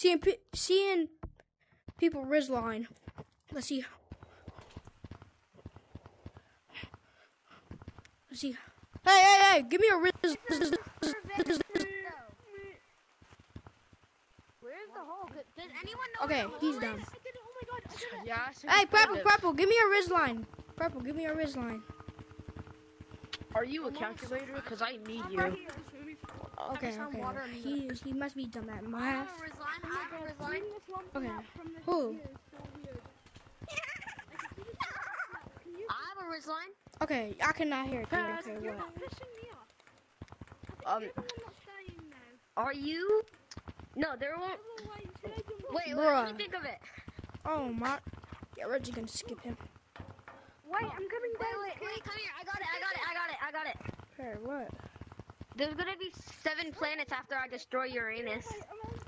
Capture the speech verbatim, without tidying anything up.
Seeing, pe seeing people rizz line. Let's see. Let's see. Hey, hey, hey! Give me a rizz. Where's the hole? Does anyone know? Okay, where the he's hole done. is? I did it. Oh my god, I did it. Yeah. I Hey, think purple, it. purple! Give me a rizz line. Purple, give me a rizz line. Are you a calculator? Because I need I'm you. right here. Okay, some okay. water in He he must be dumb at I math. have a rizz line. I have a rizz line. Reading this one from Okay. that- from this Who? here is so weird. Can you I have a rizz line. Okay, I cannot hear it. Dude. Pass. Okay, You're what? not pissing me off. Um, You're the one that's dying now. are you? No, there won't. Otherwise, should I do Wait, wait, Bruh. let me think of it. Oh my! Yeah, we're just gonna skip him. Wait, I'm coming Wait, down. wait, wait, come here. I got it, I got it, I got it, I got it. Hey, what? There's gonna be seven planets after I destroy Uranus. Wait, I'm on